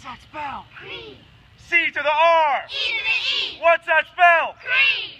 that spell? Cree. C to the R. E to the E. What's that spell? Cree.